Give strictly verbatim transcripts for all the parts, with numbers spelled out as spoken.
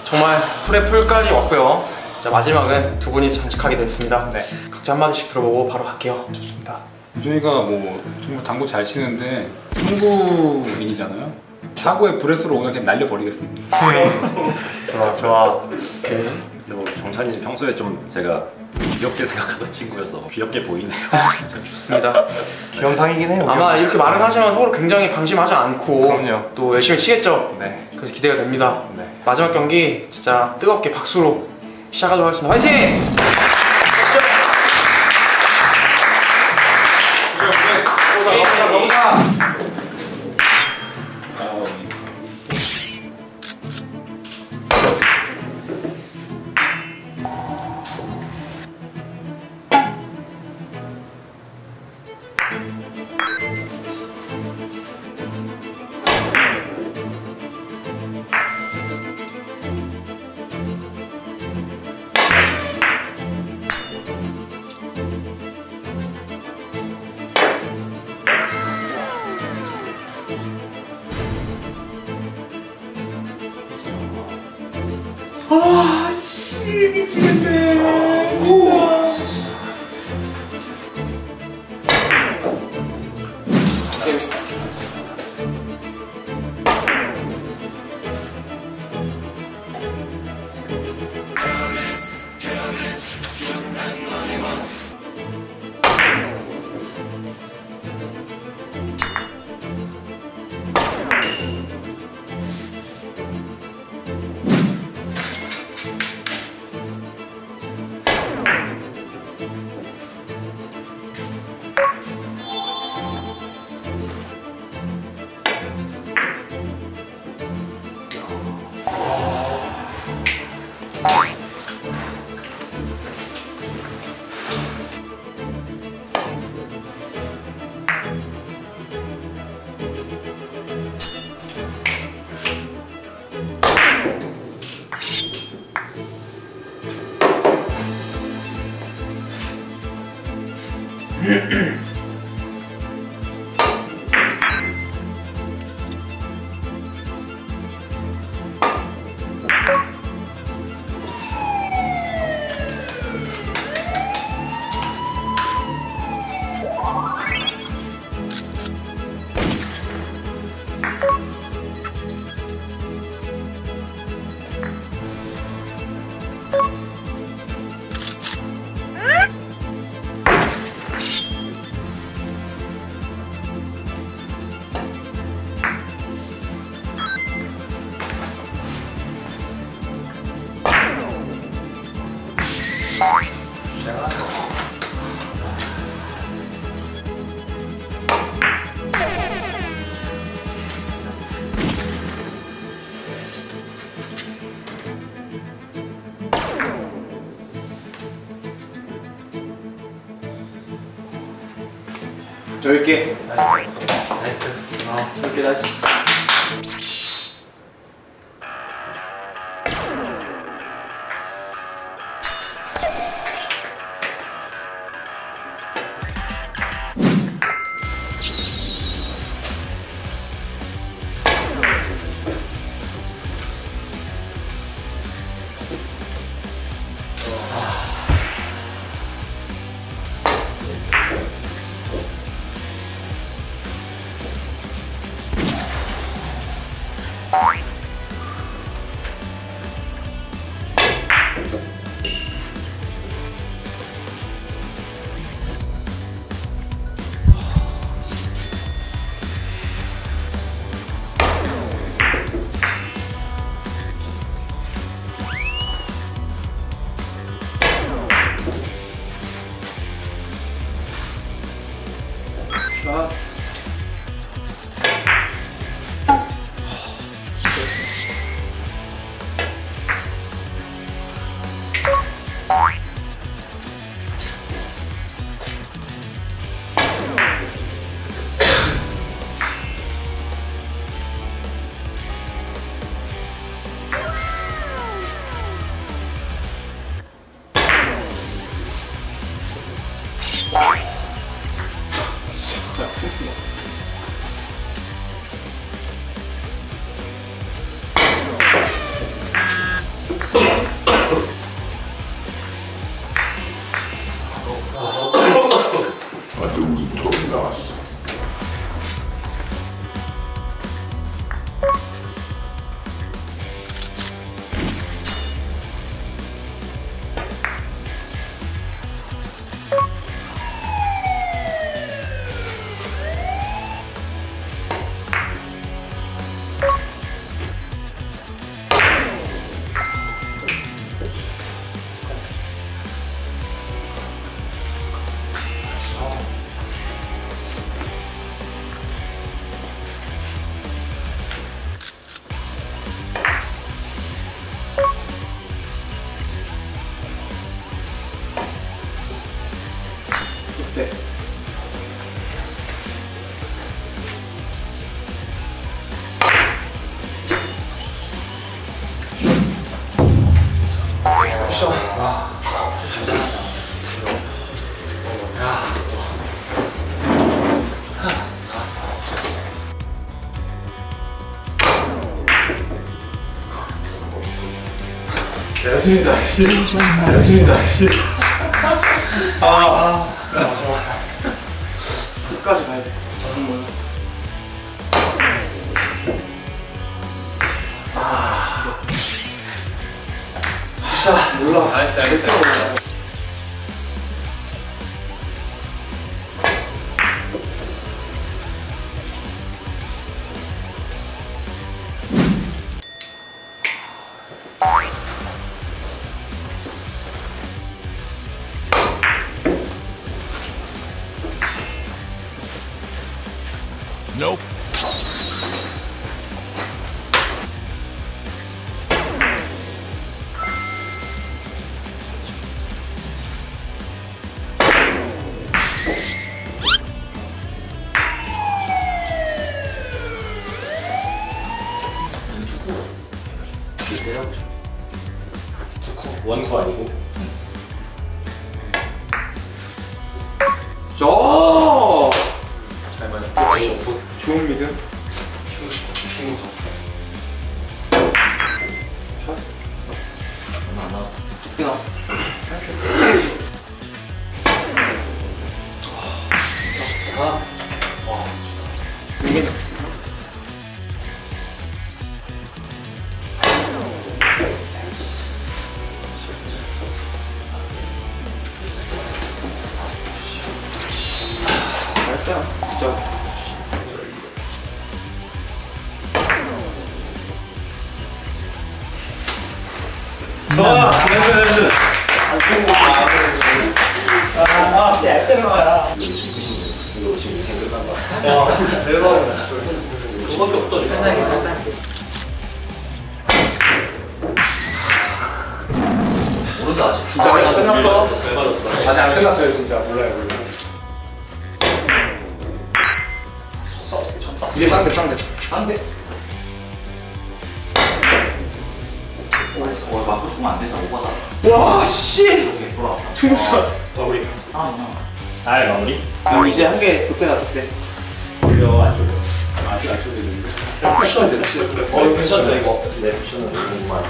정말 풀에 풀까지 왔고요. 자, 마지막은 두 분이 전직하게 됐습니다. 네. 각자 한마디씩 들어보고 바로 갈게요. 좋습니다. 우준이가 뭐 정말 당구 잘 치는데 상구인이잖아요. 사고의 브레스로 오늘 그냥 날려버리겠습니다. 좋아 좋아. 오케이. 근데 뭐 정찬이 평소에 좀 제가 귀엽게 생각하던 친구여서 귀엽게 보이네요. 좋습니다. 귀염상이긴 해요. 아마 이렇게 말을 하시면 서로 굉장히 방심하지 않고 그럼요. 또 열심히 치겠죠? 네. 그래서 기대가 됩니다. 네. 마지막 경기 진짜 뜨겁게 박수로 시작하도록 하겠습니다. 화이팅! 너무사 너무사. 아, 씨, 미치겠네. 우와. 넓게. 나이스. 아, 넓게 나이스. 굿샷. 내렸습니다. 씨. 내렸습니다. 씨. 아. 끝까지 가야 돼. 정말. 아. 굿샷. 몰라. 알겠다, 알겠다. Nope. 원구 아니고. 저. 잘 맞았어. 좋은 미드. 얼마 안 나왔어. 어떻게 나왔어? 아. 와. 이게. 잘했어요. 진짜. 아, 됐어, 됐어. 아, 이거 지금 인생 끝난 거야. 와, 대박이다. 그거밖에 없다. 장난이 장난. 모른다 아직. 진짜 아직 안 끝났어. 잘 맞았어. 아직 안 끝났어요, 진짜. 몰라요, 몰라요. 이게 쌍대 쌍대. 쌍대. 어, 맞고 주면 안 되나? 오바다. 와 씨. 오케이, 돌아왔다. 투샷. 마무리. 아, 아. 아, 마무리. 아, 이제 한 개 롯데가 롯데. 돌려, 안 돌려. 아, 안 돌리는데. 쿠션 됐지. 어, 이거 괜찮다, 이거. 네, 쿠션은 정말.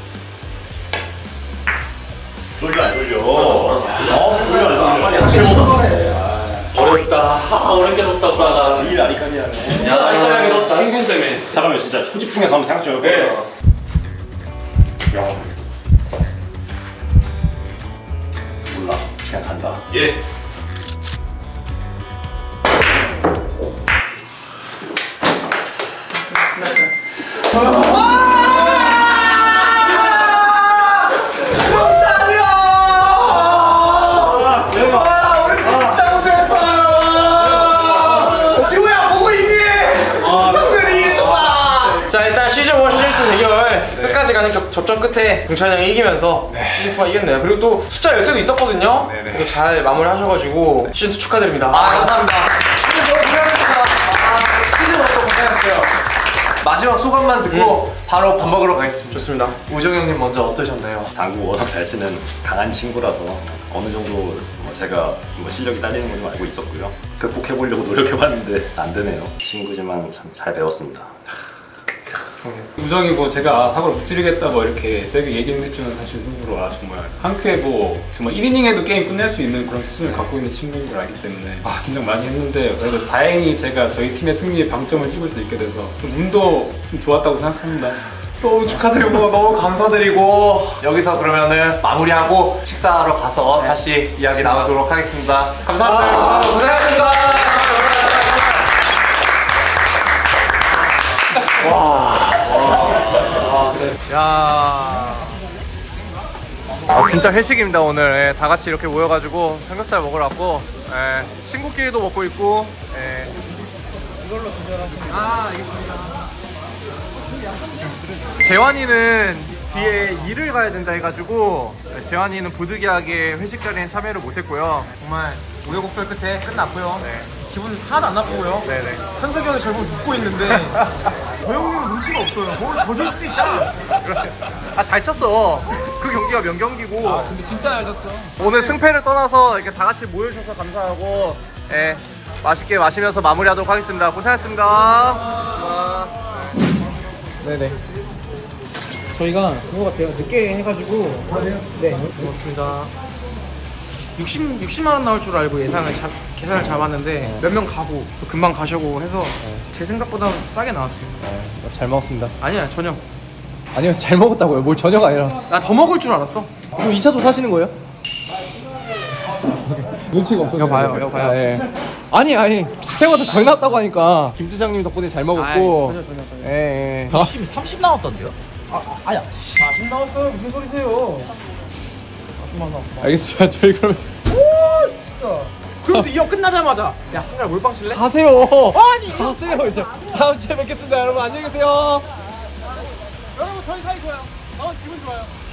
돌려, 안 돌려. 어, 돌려, 안 돌려. 제일 못하네. 어렵다. 하, 어렵게 뒀다, 브라가. 일 아리까리하네. 야, 알짜하게 뒀다. 행군 때문에. 잠깐만, 진짜 초집중해서 한번 생각 좀 해볼게요. 네. 야, 몰라. 그냥 간다. 예. 자 일단 시즌 일, 시즌 이 대결 네. 끝까지 가는 격, 접전 끝에 동찬이 형이 이기면서 네. 시즌 이가 이겼네요. 그리고 또 숫자 열쇠도 있었거든요. 네네. 그래도 잘 마무리하셔가지고 시즌 이 축하드립니다. 아, 감사합니다. 시즌 너무 고생하셨습니다. 아, 시즌 너무 고생하셨어요. 마지막 소감만 듣고 음. 바로 밥 먹으러 가겠습니다. 좋습니다. 우정 형님 먼저 어떠셨나요? 당구 워낙 잘 치는 강한 친구라서 어느 정도 뭐 제가 뭐 실력이 딸리는 건 좀 알고 있었고요. 극복해보려고 노력해봤는데 안 되네요. 친구지만 참 잘 배웠습니다. 우정이 뭐 제가 사고를 무찌르겠다 뭐 이렇게 세게 얘기는 했지만 사실 속으로 아 정말 한 큐에 뭐 정말 일 이닝에도 게임 끝낼 수 있는 그런 수준을 갖고 있는 친구인 걸 알기 때문에 아 긴장 많이 했는데 그래도 다행히 제가 저희 팀의 승리에 방점을 찍을 수 있게 돼서 좀 운도 좀 좋았다고 생각합니다. 너무 축하드리고 너무 감사드리고 여기서 그러면은 마무리하고 식사하러 가서 네. 다시 이야기 나누도록 하겠습니다. 감사합니다. 아, 고생하셨습니다. 와. 와. 야. 아 진짜 회식입니다 오늘. 예, 다 같이 이렇게 모여가지고 삼겹살 먹으러 왔고 예, 친구끼리도 먹고 있고. 예. 이걸로 조절하시면. 아 알겠습니다. 재환이는 뒤에 일을 가야 된다 해가지고 재환이는 부득이하게 회식 자리에 참여를 못했고요. 정말 우여곡절 끝에 끝났고요. 네. 기분 하나도 안 나쁘고요. 네네. 현석이 형이 저를 보고 웃고 있는데 저 형님은 눈치가 없어요. 더줄 수도 있잖아. 아 잘 쳤어. 그 경기가 명경기고. 아 근데 진짜 잘 쳤어. 오늘 승패를 떠나서 이렇게 다 같이 모여주셔서 감사하고, 예, 맛있게 마시면서 마무리하도록 하겠습니다. 고생하셨습니다. 와. 네네. 저희가 그거 같아요. 늦게 해가지고. 네, 고맙습니다. 육십, 육십만 원 나올 줄 알고 예상을 잡, 계산을 잡았는데 몇 명 가고 또 금방 가셔고 해서 제 생각보다 싸게 나왔어요. 잘 먹었습니다. 아니야 전혀. 아니요, 잘 먹었다고요. 뭘 전혀가 아니라. 나 더 먹을 줄 알았어. 그럼 이 차도 사시는 거예요? 눈치가 없어요. 이거 봐요, 이거 봐요. 아, 예. 아니, 아니. 새우가 덜 나왔다고 하니까 김 부장님 덕분에 잘 먹었고. 전혀 전혀 전혀. 예, 예. 육십, 삼십 나왔던데요? 아, 아야. 사십 나왔어요. 무슨 소리세요? 사십만 원. 알겠어요. 저희 그러면 진짜. 그럼 이 형 끝나자마자 야 승갈 몰빵 칠래? 가세요. 아니, 가세요. 이제 다음 주에 뵙겠습니다. 여러분 안녕히 계세요. 여러분 저희 사이 좋아요. 어 기분 좋아요.